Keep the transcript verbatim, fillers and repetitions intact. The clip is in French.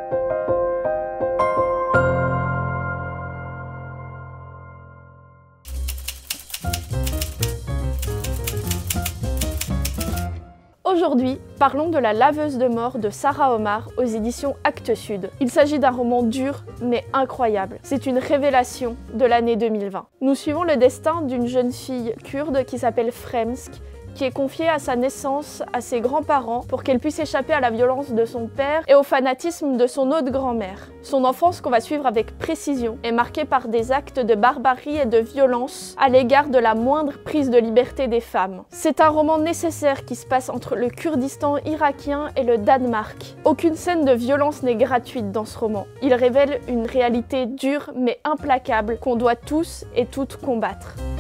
Aujourd'hui, parlons de La laveuse de mort de Sarah Omar aux éditions Actes Sud. Il s'agit d'un roman dur mais incroyable. C'est une révélation de l'année deux mille vingt. Nous suivons le destin d'une jeune fille kurde qui s'appelle Fremsk, qui est confiée à sa naissance à ses grands-parents pour qu'elle puisse échapper à la violence de son père et au fanatisme de son autre grand-mère. Son enfance, qu'on va suivre avec précision, est marquée par des actes de barbarie et de violence à l'égard de la moindre prise de liberté des femmes. C'est un roman nécessaire qui se passe entre le Kurdistan irakien et le Danemark. Aucune scène de violence n'est gratuite dans ce roman. Il révèle une réalité dure mais implacable qu'on doit tous et toutes combattre.